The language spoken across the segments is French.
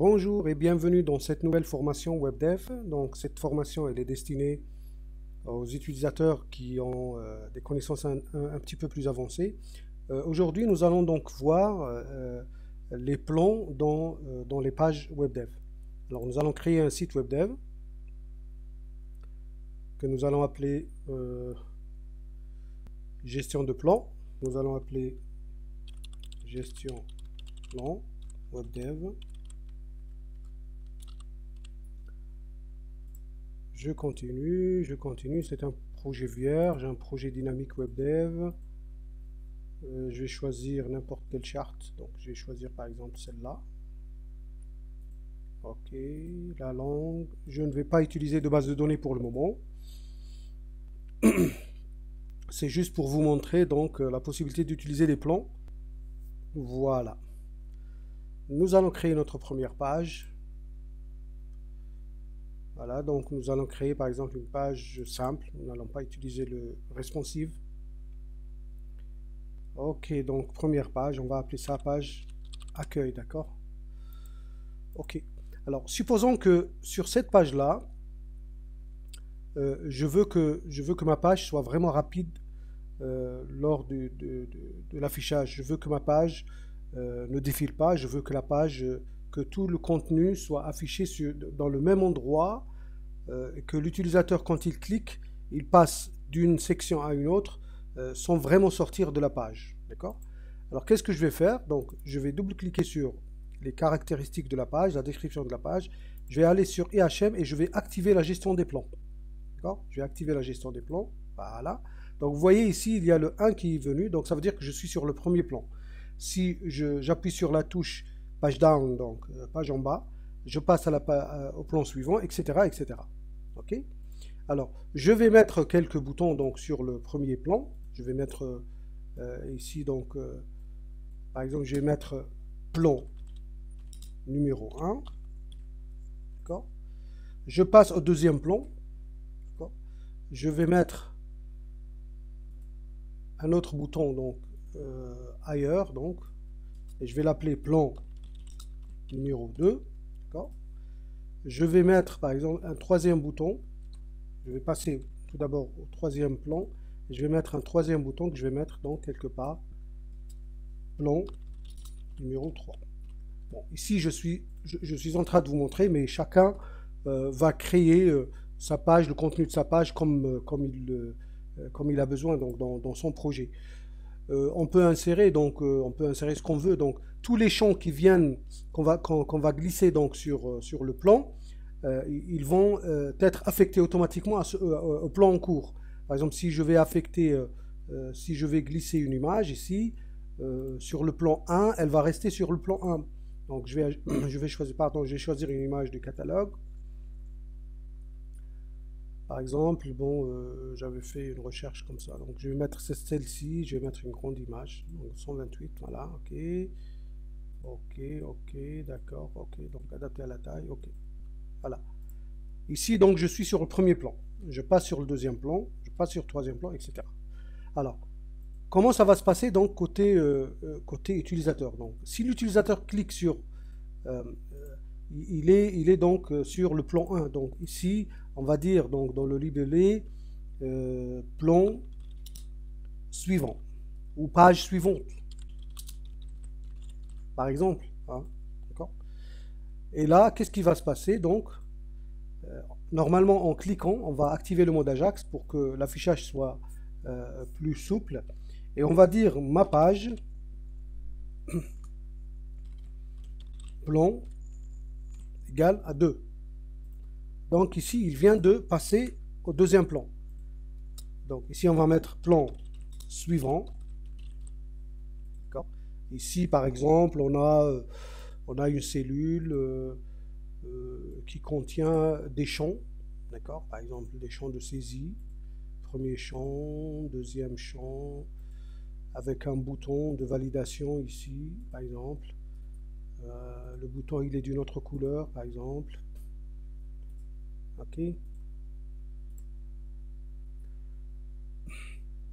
Bonjour et bienvenue dans cette nouvelle formation WebDev. Donc cette formation elle est destinée aux utilisateurs qui ont des connaissances un petit peu plus avancées. Aujourd'hui nous allons donc voir les plans dans les pages WebDev. Alors nous allons créer un site WebDev que nous allons appeler gestion de plan. Nous allons appeler gestion plan WebDev. Je continue, c'est un projet vierge, un projet dynamique WebDev. Je vais choisir n'importe quelle charte, donc je vais choisir par exemple celle-là. Ok, la langue, je ne vais pas utiliser de base de données pour le moment. C'est juste pour vous montrer donc la possibilité d'utiliser les plans. Voilà. Nous allons créer notre première page. Voilà, donc nous allons créer par exemple une page simple, nous n'allons pas utiliser le responsive. Ok, donc première page, on va appeler ça page accueil, d'accord? Ok, alors supposons que sur cette page-là, je veux que ma page soit vraiment rapide lors de l'affichage. Je veux que ma page ne défile pas, je veux que la page, que tout le contenu soit affiché dans le même endroit, que l'utilisateur, quand il clique, il passe d'une section à une autre sans vraiment sortir de la page. D'accord? Alors, qu'est-ce que je vais faire? Donc, je vais double-cliquer sur les caractéristiques de la page, la description de la page. Je vais aller sur IHM et je vais activer la gestion des plans. D'accord? Je vais activer la gestion des plans. Voilà. Donc, vous voyez ici, il y a le 1 qui est venu. Donc, ça veut dire que je suis sur le premier plan. Si j'appuie sur la touche page down, donc page en bas, je passe au plan suivant, etc., etc. Ok. Alors, je vais mettre quelques boutons donc sur le premier plan. Je vais mettre ici donc, par exemple, je vais mettre plan numéro 1. D'accord. Je passe au deuxième plan. Je vais mettre un autre bouton donc ailleurs donc, et je vais l'appeler plan numéro 2. D'accord. Je vais mettre par exemple un troisième bouton. Je vais passer tout d'abord au troisième plan. Et je vais mettre un troisième bouton que je vais mettre donc quelque part. Plan numéro 3. Bon, ici, je suis en train de vous montrer, mais chacun va créer sa page, le contenu de sa page comme il a besoin donc, dans son projet. On peut insérer ce qu'on veut. Donc, tous les champs qui viennent, qu'on va glisser donc sur le plan, ils vont être affectés automatiquement au plan en cours. Par exemple, si je vais glisser une image ici, sur le plan 1, elle va rester sur le plan 1. Donc je vais choisir une image du catalogue. Par exemple, bon, j'avais fait une recherche comme ça. Donc je vais mettre celle-ci, je vais mettre une grande image. Donc 128, voilà, ok. Ok, d'accord, ok. Donc adapté à la taille, ok. Voilà. Ici, donc, je suis sur le premier plan. Je passe sur le deuxième plan, je passe sur le troisième plan, etc. Alors, comment ça va se passer donc côté utilisateur? Donc, si l'utilisateur clique sur, il est donc sur le plan 1. Donc ici, on va dire donc dans le libellé plan suivant ou page suivante, par exemple. Hein, d'accord. Et là, qu'est-ce qui va se passer donc? Normalement, en cliquant, on va activer le mode Ajax pour que l'affichage soit plus souple. Et on va dire ma page plan égale à 2. Donc ici, il vient de passer au deuxième plan. Donc ici, on va mettre plan suivant. Ici, par exemple, on a une cellule qui contient des champs. D'accord. Par exemple, des champs de saisie. Premier champ, deuxième champ, avec un bouton de validation ici, par exemple. Le bouton, il est d'une autre couleur, par exemple. Ok.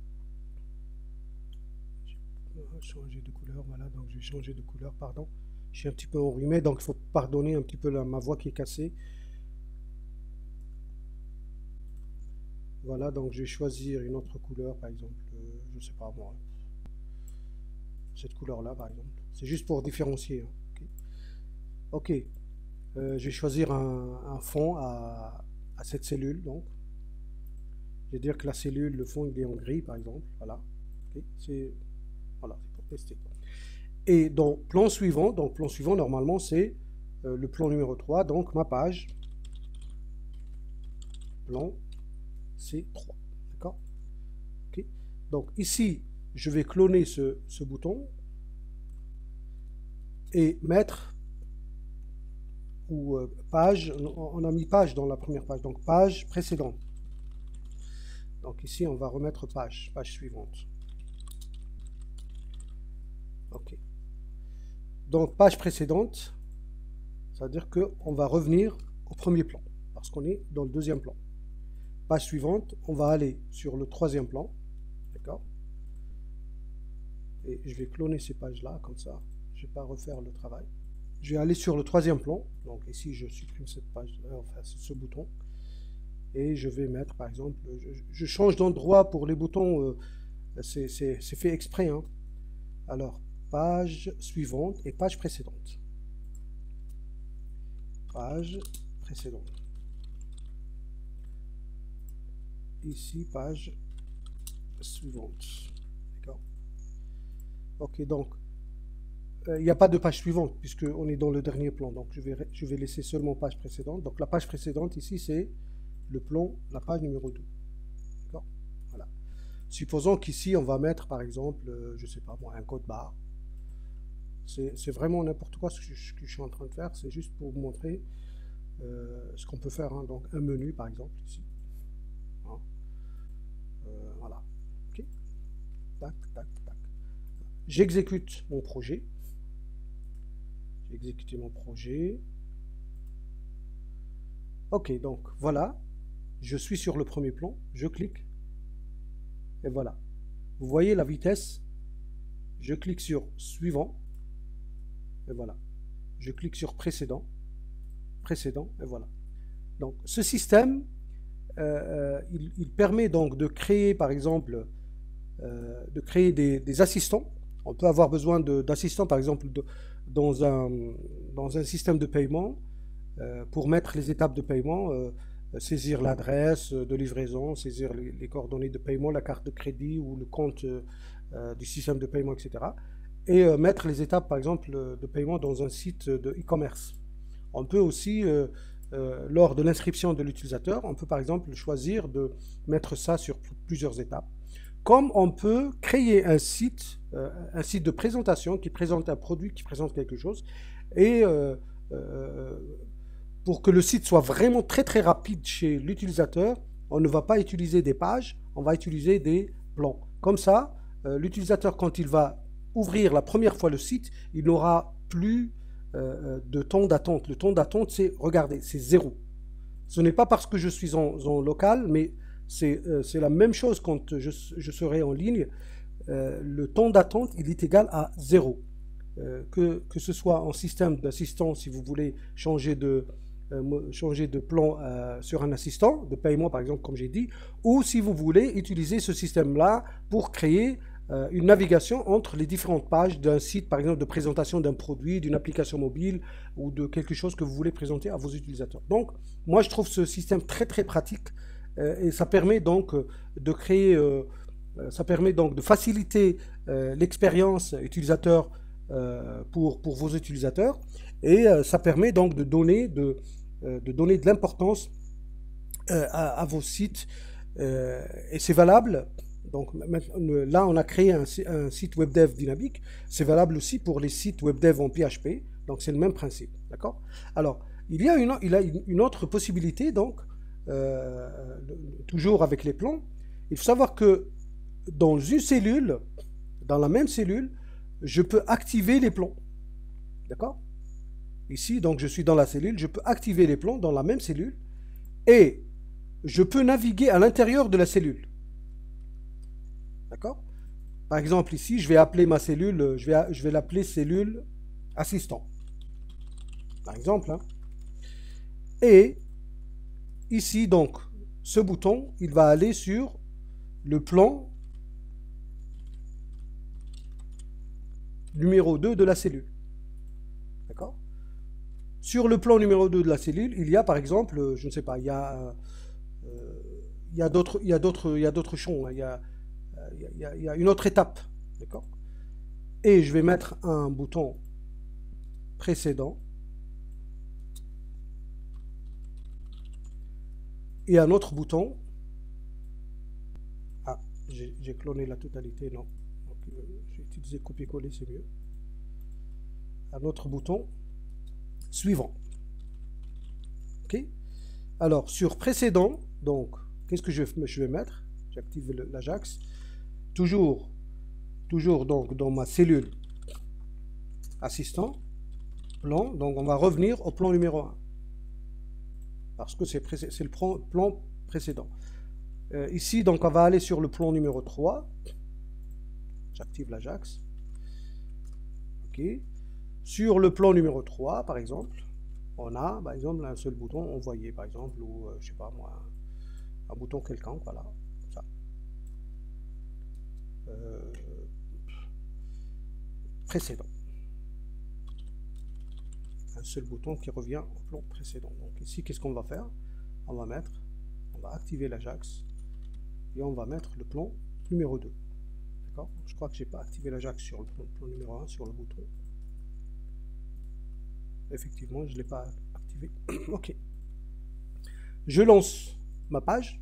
Changer de couleur, voilà, donc je vais changer de couleur, pardon. Je suis un petit peu enrhumé, donc il faut pardonner un petit peu ma voix qui est cassée. Voilà, donc je vais choisir une autre couleur, par exemple, je sais pas moi, cette couleur-là, par exemple. C'est juste pour différencier. Hein. Ok, je vais choisir un fond à cette cellule, donc. Je vais dire que la cellule, le fond, il est en gris, par exemple. Voilà. Okay. C'est voilà, pour tester. Et donc, plan suivant, normalement, c'est le plan numéro 3, donc ma page, plan C3. D'accord? Okay. Donc, ici, je vais cloner ce bouton et mettre, ou page, on a mis page dans la première page, donc page précédente. Donc ici, on va remettre page suivante. Ok. Donc page précédente, ça veut dire qu'on va revenir au premier plan, parce qu'on est dans le deuxième plan. Page suivante, on va aller sur le troisième plan, d'accord? Et je vais cloner ces pages-là, comme ça, je ne vais pas refaire le travail. Je vais aller sur le troisième plan, donc ici je supprime cette page, enfin ce bouton. Et je vais mettre, par exemple, je change d'endroit pour les boutons, c'est fait exprès. Hein. Alors, page suivante et page précédente. Page précédente. Ici, page suivante. D'accord. Ok, donc, il n'y a pas de page suivante, puisqu'on est dans le dernier plan. Donc, je vais laisser seulement page précédente. Donc, la page précédente, ici, c'est le plan, la page numéro 2. D'accord. Voilà. Supposons qu'ici, on va mettre, par exemple, je ne sais pas moi, un code barre. C'est vraiment n'importe quoi ce que je suis en train de faire. C'est juste pour vous montrer ce qu'on peut faire. Hein. Donc, un menu, par exemple, ici. Hein. Voilà. OK. Tac, tac, tac. J'exécute mon projet. J'ai exécuté mon projet. OK, donc, voilà. Je suis sur le premier plan, je clique, et voilà. Vous voyez la vitesse, je clique sur suivant, et voilà. Je clique sur précédent, et voilà. Donc ce système, il permet donc de créer, par exemple, de créer des assistants. On peut avoir besoin d'assistants, par exemple, dans un système de paiement, pour mettre les étapes de paiement, saisir l'adresse de livraison, saisir les coordonnées de paiement, la carte de crédit ou le compte du système de paiement, etc. Et mettre les étapes, par exemple, de paiement dans un site de e-commerce. On peut aussi, lors de l'inscription de l'utilisateur, on peut par exemple choisir de mettre ça sur plusieurs étapes. Comme on peut créer un site de présentation qui présente un produit, qui présente quelque chose, et pour que le site soit vraiment très très rapide chez l'utilisateur, on ne va pas utiliser des pages, on va utiliser des plans. Comme ça, l'utilisateur, quand il va ouvrir la première fois le site, il n'aura plus de temps d'attente. Le temps d'attente, c'est, regardez, c'est 0. Ce n'est pas parce que je suis en local, mais c'est la même chose quand je serai en ligne. Le temps d'attente, il est égal à 0. Que ce soit en système d'assistant, si vous voulez changer de plan sur un assistant de paiement, par exemple, comme j'ai dit, ou si vous voulez utiliser ce système-là pour créer une navigation entre les différentes pages d'un site, par exemple, de présentation d'un produit, d'une application mobile ou de quelque chose que vous voulez présenter à vos utilisateurs. Donc, moi, je trouve ce système très, très pratique et ça permet donc de créer, ça permet donc de faciliter l'expérience utilisateur pour vos utilisateurs et ça permet donc de donner de l'importance à vos sites et c'est valable. Donc là, on a créé un site WebDev dynamique. C'est valable aussi pour les sites WebDev en PHP. Donc c'est le même principe, d'accord? Alors il a une autre possibilité donc toujours avec les plans. Il faut savoir que dans une cellule, dans la même cellule, je peux activer les plans, d'accord? Ici, donc je suis dans la cellule, je peux activer les plans dans la même cellule et je peux naviguer à l'intérieur de la cellule. D'accord? Par exemple, ici, je vais appeler ma cellule, je vais l'appeler cellule assistant. par exemple. Hein. Et ici, donc, ce bouton, il va aller sur le plan numéro 2 de la cellule. D'accord? Sur le plan numéro 2 de la cellule, il y a par exemple, je ne sais pas, il y a d'autres champs, hein, il y a une autre étape. D'accord? Et je vais mettre un bouton précédent et un autre bouton. Ah, j'ai cloné la totalité, non. J'ai utilisé copier-coller, c'est mieux. Un autre bouton suivant. Ok. Alors, sur précédent, donc, qu'est-ce que je vais mettre? J'active l'Ajax. Toujours donc dans ma cellule assistant, plan, donc on va revenir au plan numéro 1. Parce que c'est le plan précédent. Ici, donc, on va aller sur le plan numéro 3. J'active l'Ajax. OK. Sur le plan numéro 3, par exemple, on a, par exemple, un seul bouton envoyer, par exemple, ou, je sais pas moi, un bouton quelconque, voilà, ça. Précédent. Un seul bouton qui revient au plan précédent. Donc ici, qu'est-ce qu'on va faire? On va activer l'Ajax et on va mettre le plan numéro 2. D'accord? Je crois que j'ai pas activé l'Ajax sur le plan numéro 1, sur le bouton. Effectivement, je ne l'ai pas activé. Ok. Je lance ma page.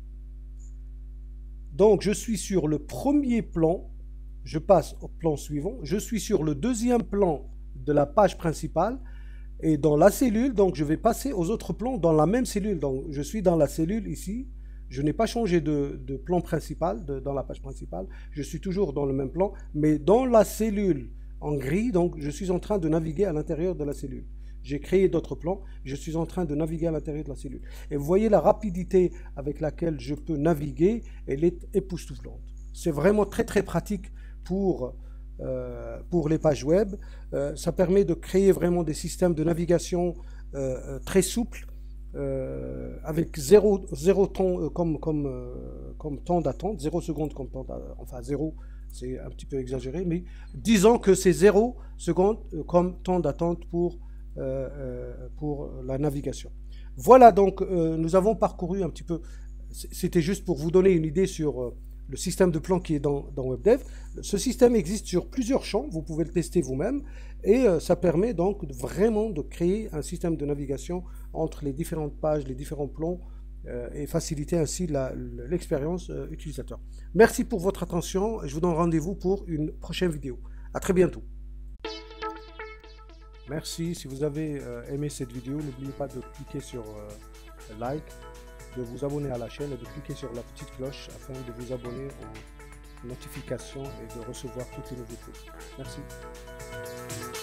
Donc, je suis sur le premier plan. Je passe au plan suivant. Je suis sur le deuxième plan de la page principale. Et dans la cellule, donc, je vais passer aux autres plans dans la même cellule. Donc, je suis dans la cellule ici. Je n'ai pas changé de plan principal dans la page principale. Je suis toujours dans le même plan. Mais dans la cellule en gris, donc, je suis en train de naviguer à l'intérieur de la cellule. J'ai créé d'autres plans, je suis en train de naviguer à l'intérieur de la cellule. Et vous voyez la rapidité avec laquelle je peux naviguer, elle est époustouflante. C'est vraiment très très pratique pour les pages web. Ça permet de créer vraiment des systèmes de navigation très souples, avec zéro temps comme temps d'attente, 0 secondes comme temps d'attente, enfin 0, c'est un petit peu exagéré, mais disons que c'est 0 secondes comme temps d'attente pour la navigation. Voilà, donc nous avons parcouru un petit peu, c'était juste pour vous donner une idée sur le système de plan qui est dans WebDev. Ce système existe sur plusieurs champs, vous pouvez le tester vous-même, et ça permet donc vraiment de créer un système de navigation entre les différentes pages, les différents plans, et faciliter ainsi l'expérience utilisateur. Merci pour votre attention, je vous donne rendez-vous pour une prochaine vidéo. À très bientôt. Merci, si vous avez aimé cette vidéo, n'oubliez pas de cliquer sur like, de vous abonner à la chaîne et de cliquer sur la petite cloche afin de vous abonner aux notifications et de recevoir toutes les nouveautés. Merci.